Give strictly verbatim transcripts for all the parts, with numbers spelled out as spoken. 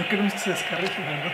¿Por qué no se descarrila, verdad?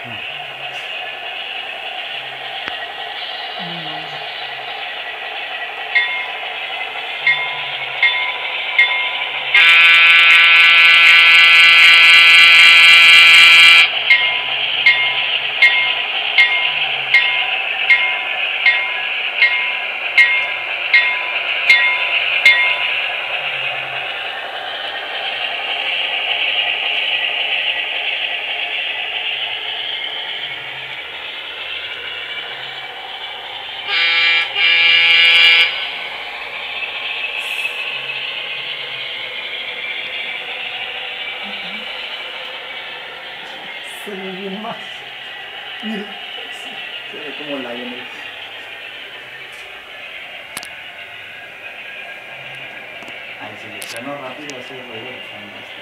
Se ve bien más. Mira. Se ve como Lionel. Ay, si le freno rápido hace ruido el freno este.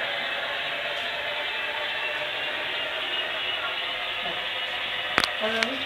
Para mí